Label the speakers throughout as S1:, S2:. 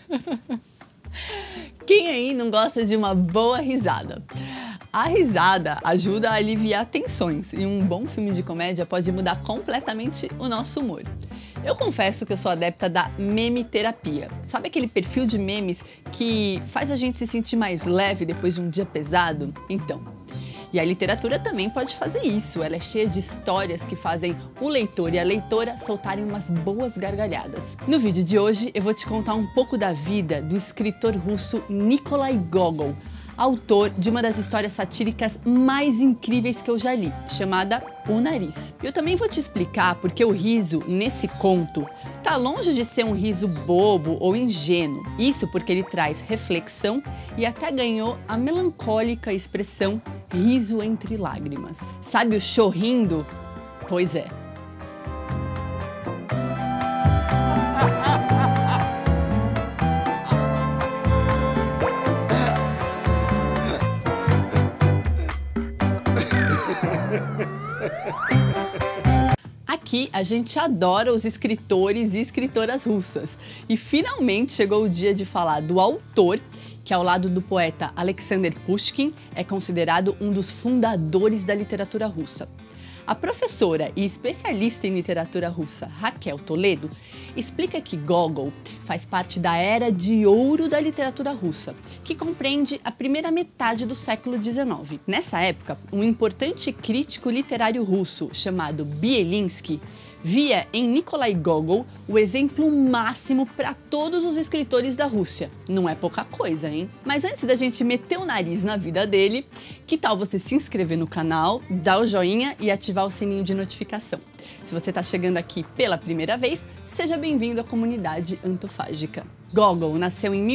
S1: Quem aí não gosta de uma boa risada? A risada ajuda a aliviar tensões e um bom filme de comédia pode mudar completamente o nosso humor. Eu confesso que eu sou adepta da meme-terapia. Sabe aquele perfil de memes que faz a gente se sentir mais leve depois de um dia pesado? Então, e a literatura também pode fazer isso. Ela é cheia de histórias que fazem o leitor e a leitora soltarem umas boas gargalhadas. No vídeo de hoje eu vou te contar um pouco da vida do escritor russo Nikolai Gogol, autor de uma das histórias satíricas mais incríveis que eu já li, chamada O Nariz. Eu também vou te explicar porque o riso nesse conto tá longe de ser um riso bobo ou ingênuo. Isso porque ele traz reflexão e até ganhou a melancólica expressão riso entre lágrimas. Sabe o chorrindo? Pois é. Aqui a gente adora os escritores e escritoras russas. E finalmente chegou o dia de falar do autor, que ao lado do poeta Alexander Pushkin é considerado um dos fundadores da literatura russa. A professora e especialista em literatura russa Raquel Toledo explica que Gogol faz parte da era de ouro da literatura russa, que compreende a primeira metade do século XIX. Nessa época, um importante crítico literário russo chamado Bielinsky via em Nikolai Gogol o exemplo máximo para todos os escritores da Rússia. Não é pouca coisa, hein? Mas antes da gente meter o nariz na vida dele, que tal você se inscrever no canal, dar o joinha e ativar o sininho de notificação? Se você está chegando aqui pela primeira vez, seja bem-vindo à comunidade antofágica. Gogol nasceu em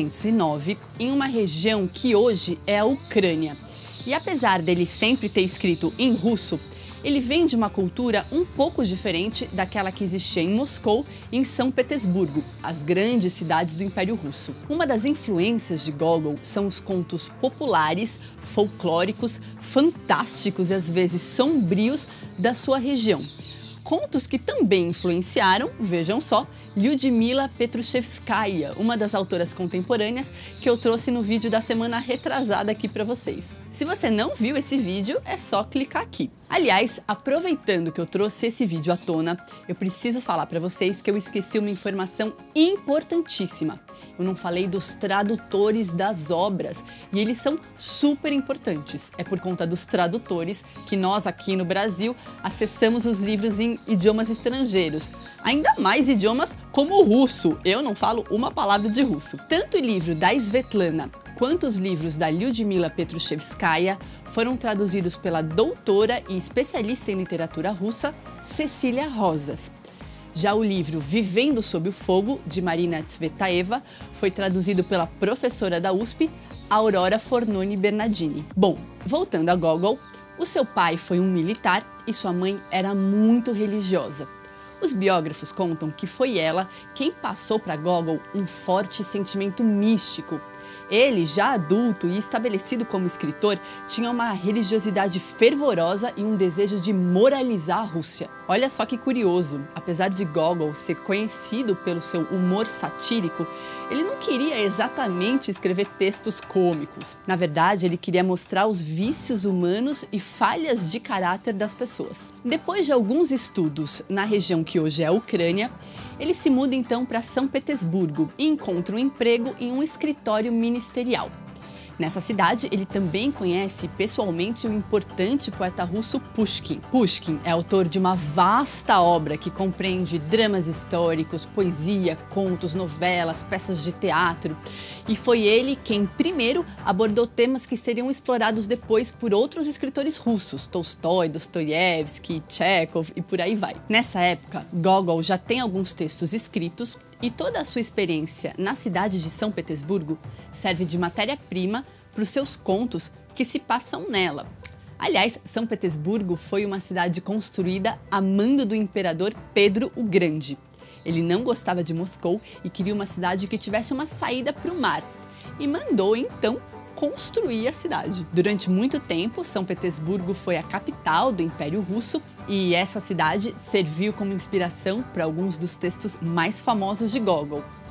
S1: 1809 em uma região que hoje é a Ucrânia. E apesar dele sempre ter escrito em russo, ele vem de uma cultura um pouco diferente daquela que existia em Moscou e em São Petersburgo, as grandes cidades do Império Russo. Uma das influências de Gogol são os contos populares, folclóricos, fantásticos e às vezes sombrios da sua região. Contos que também influenciaram, vejam só, Lyudmila Petrushevskaya, uma das autoras contemporâneas que eu trouxe no vídeo da semana retrasada aqui para vocês. Se você não viu esse vídeo, é só clicar aqui. Aliás, aproveitando que eu trouxe esse vídeo à tona, eu preciso falar para vocês que eu esqueci uma informação importantíssima. Eu não falei dos tradutores das obras e eles são super importantes. É por conta dos tradutores que nós aqui no Brasil acessamos os livros em idiomas estrangeiros, ainda mais idiomas como o russo. Eu não falo uma palavra de russo. Tanto o livro da Svetlana quanto os livros da Lyudmila Petrushevskaya foram traduzidos pela doutora e especialista em literatura russa Cecília Rosas. Já o livro Vivendo Sob o Fogo, de Marina Tsvetaeva, foi traduzido pela professora da USP, Aurora Fornoni Bernardini. Bom, voltando a Gogol, o seu pai foi um militar e sua mãe era muito religiosa. Os biógrafos contam que foi ela quem passou para Gogol um forte sentimento místico. Ele, já adulto e estabelecido como escritor, tinha uma religiosidade fervorosa e um desejo de moralizar a Rússia. Olha só que curioso, apesar de Gogol ser conhecido pelo seu humor satírico, ele não queria exatamente escrever textos cômicos. Na verdade, ele queria mostrar os vícios humanos e falhas de caráter das pessoas. Depois de alguns estudos na região que hoje é a Ucrânia, ele se muda então para São Petersburgo e encontra um emprego em um escritório ministerial. Nessa cidade, ele também conhece pessoalmente o importante poeta russo Pushkin. Pushkin é autor de uma vasta obra que compreende dramas históricos, poesia, contos, novelas, peças de teatro. E foi ele quem primeiro abordou temas que seriam explorados depois por outros escritores russos, Tolstói, Dostoiévski, Chekhov e por aí vai. Nessa época, Gogol já tem alguns textos escritos e toda a sua experiência na cidade de São Petersburgo serve de matéria-prima para os seus contos que se passam nela. Aliás, São Petersburgo foi uma cidade construída a mando do imperador Pedro o Grande. Ele não gostava de Moscou e queria uma cidade que tivesse uma saída para o mar. E mandou, então, construir a cidade. Durante muito tempo, São Petersburgo foi a capital do Império Russo e essa cidade serviu como inspiração para alguns dos textos mais famosos de Gogol.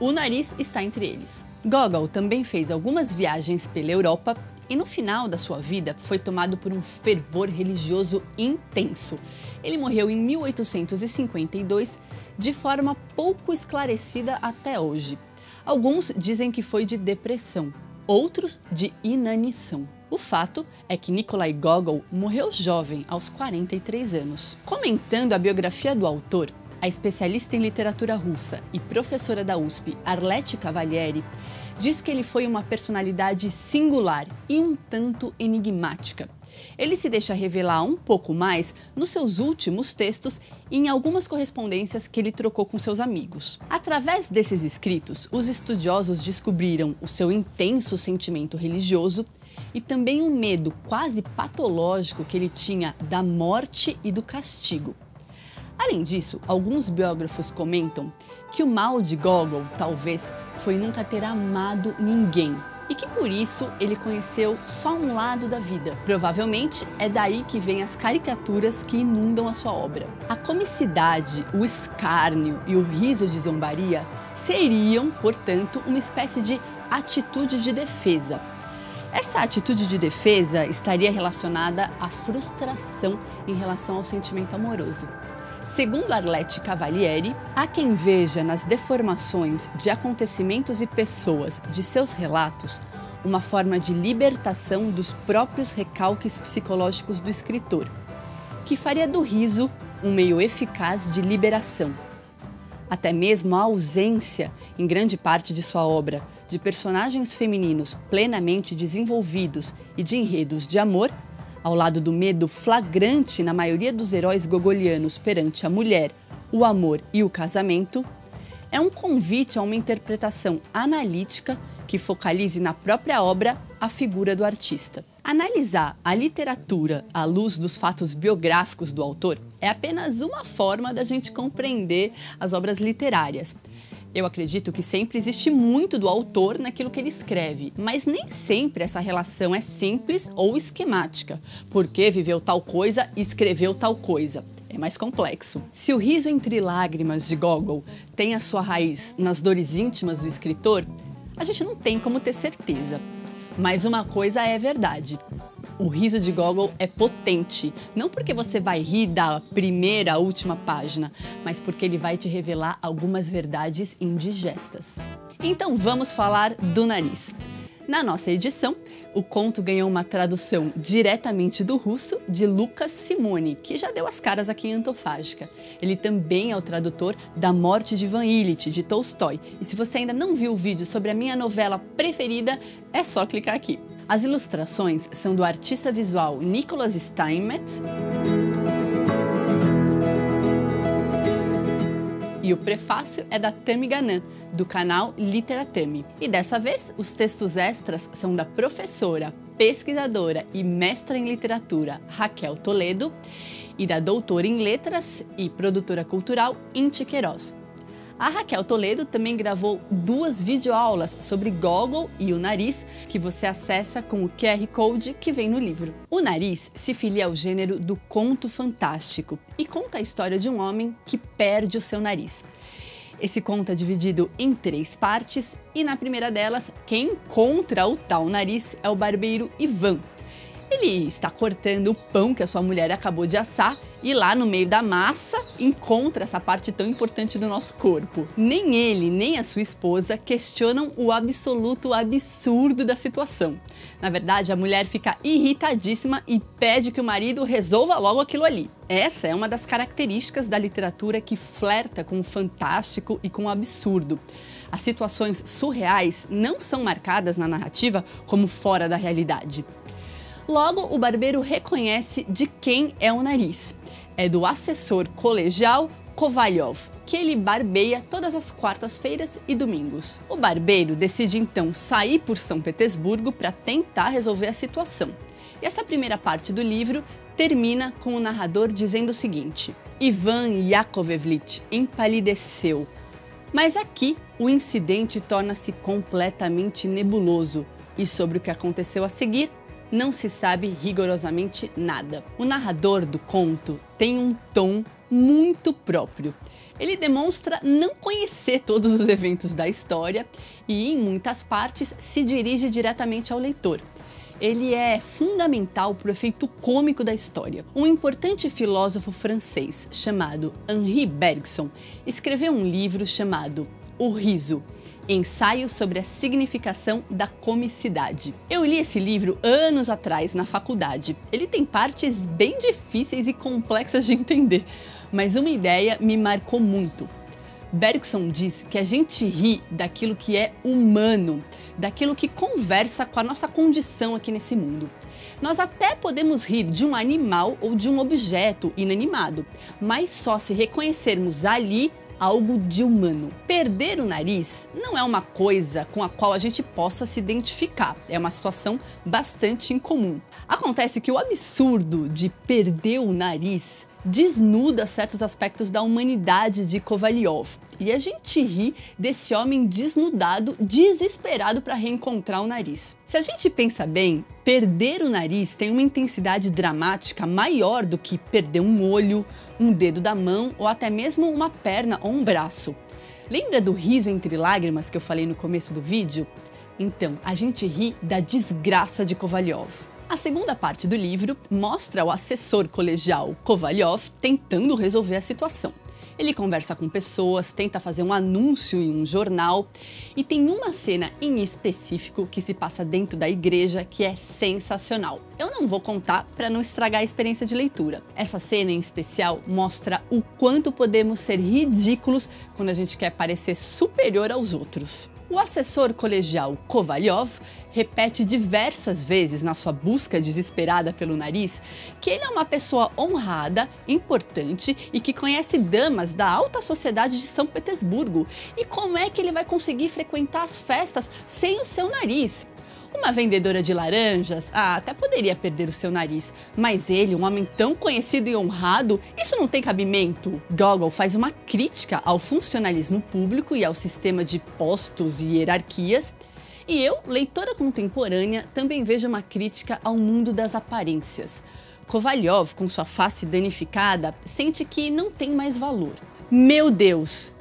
S1: O nariz está entre eles. Gogol também fez algumas viagens pela Europa e no final da sua vida foi tomado por um fervor religioso intenso. Ele morreu em 1852 de forma pouco esclarecida até hoje. Alguns dizem que foi de depressão, outros de inanição. O fato é que Nikolai Gogol morreu jovem, aos 43 anos. Comentando a biografia do autor, a especialista em literatura russa e professora da USP, Arlete Cavalieri, diz que ele foi uma personalidade singular e um tanto enigmática. Ele se deixa revelar um pouco mais nos seus últimos textos e em algumas correspondências que ele trocou com seus amigos. Através desses escritos, os estudiosos descobriram o seu intenso sentimento religioso e também o medo quase patológico que ele tinha da morte e do castigo. Além disso, alguns biógrafos comentam que o mal de Gogol, talvez, foi nunca ter amado ninguém e que por isso ele conheceu só um lado da vida. Provavelmente é daí que vêm as caricaturas que inundam a sua obra. A comicidade, o escárnio e o riso de zombaria seriam, portanto, uma espécie de atitude de defesa. Essa atitude de defesa estaria relacionada à frustração em relação ao sentimento amoroso. Segundo Arlete Cavalieri, há quem veja nas deformações de acontecimentos e pessoas de seus relatos uma forma de libertação dos próprios recalques psicológicos do escritor, que faria do riso um meio eficaz de liberação. Até mesmo a ausência, em grande parte de sua obra, de personagens femininos plenamente desenvolvidos e de enredos de amor, ao lado do medo flagrante na maioria dos heróis gogolianos perante a mulher, o amor e o casamento, é um convite a uma interpretação analítica que focalize na própria obra a figura do artista. Analisar a literatura à luz dos fatos biográficos do autor é apenas uma forma da gente compreender as obras literárias. Eu acredito que sempre existe muito do autor naquilo que ele escreve, mas nem sempre essa relação é simples ou esquemática, porque viveu tal coisa e escreveu tal coisa. É mais complexo. Se o riso entre lágrimas de Gogol tem a sua raiz nas dores íntimas do escritor, a gente não tem como ter certeza. Mas uma coisa é verdade. O riso de Gogol é potente, não porque você vai rir da primeira à última página, mas porque ele vai te revelar algumas verdades indigestas. Então vamos falar do nariz. Na nossa edição, o conto ganhou uma tradução diretamente do russo de Lucas Simone, que já deu as caras aqui em Antofágica. Ele também é o tradutor da Morte de Ivan Ilitch, de Tolstói. E se você ainda não viu o vídeo sobre a minha novela preferida, é só clicar aqui. As ilustrações são do artista visual Nicholas Steinmetz e o prefácio é da Tami Ganan, do canal Literatami. E dessa vez, os textos extras são da professora, pesquisadora e mestra em literatura Raquel Toledo e da doutora em letras e produtora cultural Inti Queiroz. A Raquel Toledo também gravou 2 videoaulas sobre Gogol e o nariz, que você acessa com o QR Code que vem no livro. O Nariz se filia ao gênero do conto fantástico e conta a história de um homem que perde o seu nariz. Esse conto é dividido em 3 partes e na primeira delas, quem encontra o tal nariz é o barbeiro Ivan. Ele está cortando o pão que a sua mulher acabou de assar e lá no meio da massa encontra essa parte tão importante do nosso corpo. Nem ele, nem a sua esposa questionam o absoluto absurdo da situação. Na verdade, a mulher fica irritadíssima e pede que o marido resolva logo aquilo ali. Essa é uma das características da literatura que flerta com o fantástico e com o absurdo. As situações surreais não são marcadas na narrativa como fora da realidade. Logo, o barbeiro reconhece de quem é o nariz. É do assessor colegial Kovalyov, que ele barbeia todas as quartas-feiras e domingos. O barbeiro decide então sair por São Petersburgo para tentar resolver a situação. E essa primeira parte do livro termina com o narrador dizendo o seguinte: Ivan Yakovlevich empalideceu. Mas aqui o incidente torna-se completamente nebuloso e sobre o que aconteceu a seguir não se sabe rigorosamente nada. O narrador do conto tem um tom muito próprio. Ele demonstra não conhecer todos os eventos da história e, em muitas partes, se dirige diretamente ao leitor. Ele é fundamental para o efeito cômico da história. Um importante filósofo francês chamado Henri Bergson escreveu um livro chamado O Riso, Ensaio sobre a Significação da Comicidade. Eu li esse livro anos atrás na faculdade. Ele tem partes bem difíceis e complexas de entender, mas uma ideia me marcou muito. Bergson diz que a gente ri daquilo que é humano, daquilo que conversa com a nossa condição aqui nesse mundo. Nós até podemos rir de um animal ou de um objeto inanimado, mas só se reconhecermos ali algo de humano. Perder o nariz não é uma coisa com a qual a gente possa se identificar, é uma situação bastante incomum. Acontece que o absurdo de perder o nariz desnuda certos aspectos da humanidade de Kovalyov. E a gente ri desse homem desnudado, desesperado para reencontrar o nariz. Se a gente pensa bem, perder o nariz tem uma intensidade dramática maior do que perder um olho, um dedo da mão ou até mesmo uma perna ou um braço. Lembra do riso entre lágrimas que eu falei no começo do vídeo? Então, a gente ri da desgraça de Kovalyov. A segunda parte do livro mostra o assessor colegial Kovalyov tentando resolver a situação. Ele conversa com pessoas, tenta fazer um anúncio em um jornal e tem uma cena em específico que se passa dentro da igreja que é sensacional. Eu não vou contar para não estragar a experiência de leitura. Essa cena em especial mostra o quanto podemos ser ridículos quando a gente quer parecer superior aos outros. O assessor colegial Kovalyov repete diversas vezes na sua busca desesperada pelo nariz que ele é uma pessoa honrada, importante e que conhece damas da alta sociedade de São Petersburgo. E como é que ele vai conseguir frequentar as festas sem o seu nariz? Uma vendedora de laranjas, até poderia perder o seu nariz, mas ele, um homem tão conhecido e honrado, isso não tem cabimento. Gogol faz uma crítica ao funcionalismo público e ao sistema de postos e hierarquias, e eu, leitora contemporânea, também vejo uma crítica ao mundo das aparências. Kovalyov, com sua face danificada, sente que não tem mais valor. Meu Deus,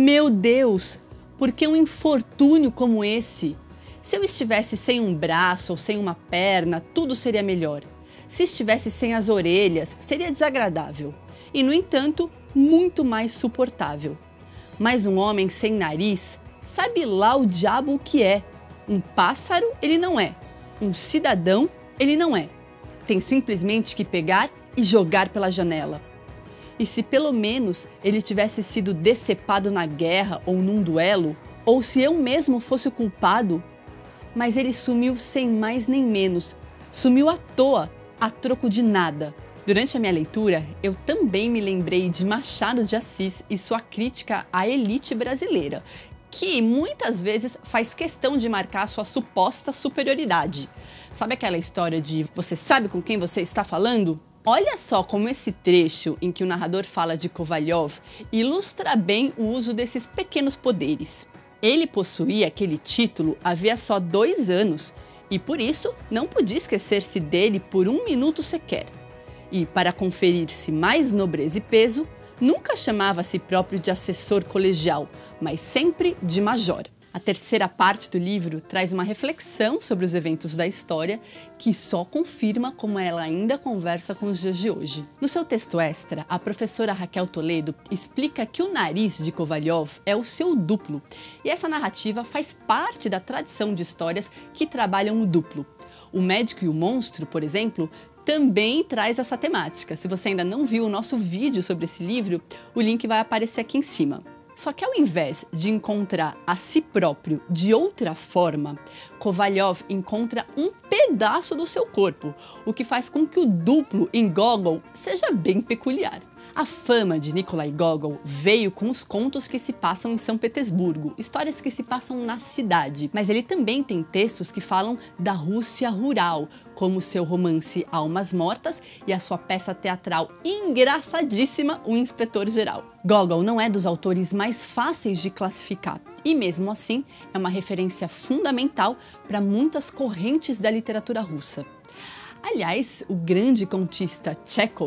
S1: por que um infortúnio como esse? Se eu estivesse sem um braço ou sem uma perna, tudo seria melhor. Se estivesse sem as orelhas, seria desagradável. E, no entanto, muito mais suportável. Mas um homem sem nariz, sabe lá o diabo o que é. Um pássaro, ele não é. Um cidadão, ele não é. Tem simplesmente que pegar e jogar pela janela. E se pelo menos ele tivesse sido decepado na guerra ou num duelo, ou se eu mesmo fosse o culpado, mas ele sumiu sem mais nem menos, sumiu à toa, a troco de nada. Durante a minha leitura, eu também me lembrei de Machado de Assis e sua crítica à elite brasileira, que muitas vezes faz questão de marcar sua suposta superioridade. Sabe aquela história de você sabe com quem você está falando? Olha só como esse trecho em que o narrador fala de Kovalyov ilustra bem o uso desses pequenos poderes. Ele possuía aquele título havia só 2 anos e, por isso, não podia esquecer-se dele por um minuto sequer. E, para conferir-se mais nobreza e peso, nunca chamava a si próprio de assessor colegial, mas sempre de major. A terceira parte do livro traz uma reflexão sobre os eventos da história que só confirma como ela ainda conversa com os dias de hoje. No seu texto extra, a professora Raquel Toledo explica que o nariz de Kovalyov é o seu duplo, e essa narrativa faz parte da tradição de histórias que trabalham o duplo. O Médico e o Monstro, por exemplo, também traz essa temática. Se você ainda não viu o nosso vídeo sobre esse livro, o link vai aparecer aqui em cima. Só que ao invés de encontrar a si próprio de outra forma, Kovalyov encontra um pedaço do seu corpo, o que faz com que o duplo em Gogol seja bem peculiar. A fama de Nikolai Gogol veio com os contos que se passam em São Petersburgo, histórias que se passam na cidade, mas ele também tem textos que falam da Rússia rural, como seu romance Almas Mortas e a sua peça teatral engraçadíssima, O Inspetor-Geral. Gogol não é dos autores mais fáceis de classificar, e mesmo assim é uma referência fundamental para muitas correntes da literatura russa. Aliás, o grande contista Chekhov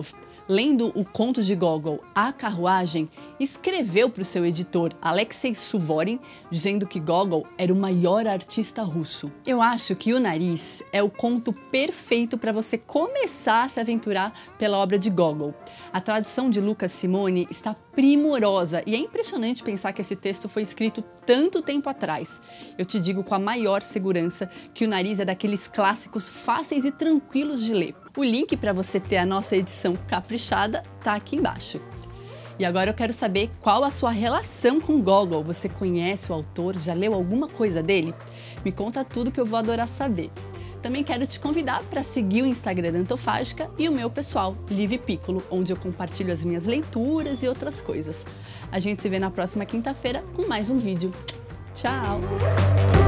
S1: lendo o conto de Gogol, A Carruagem, escreveu para o seu editor Alexei Suvorin, dizendo que Gogol era o maior artista russo. Eu acho que O Nariz é o conto perfeito para você começar a se aventurar pela obra de Gogol. A tradução de Lucas Simone está primorosa e é impressionante pensar que esse texto foi escrito tanto tempo atrás. Eu te digo com a maior segurança que O Nariz é daqueles clássicos fáceis e tranquilos de ler. O link para você ter a nossa edição caprichada tá aqui embaixo. E agora eu quero saber qual a sua relação com Gogol. Você conhece o autor? Já leu alguma coisa dele? Me conta tudo que eu vou adorar saber. Também quero te convidar para seguir o Instagram da Antofágica e o meu pessoal, Liv Piccolo, onde eu compartilho as minhas leituras e outras coisas. A gente se vê na próxima quinta-feira com mais um vídeo. Tchau!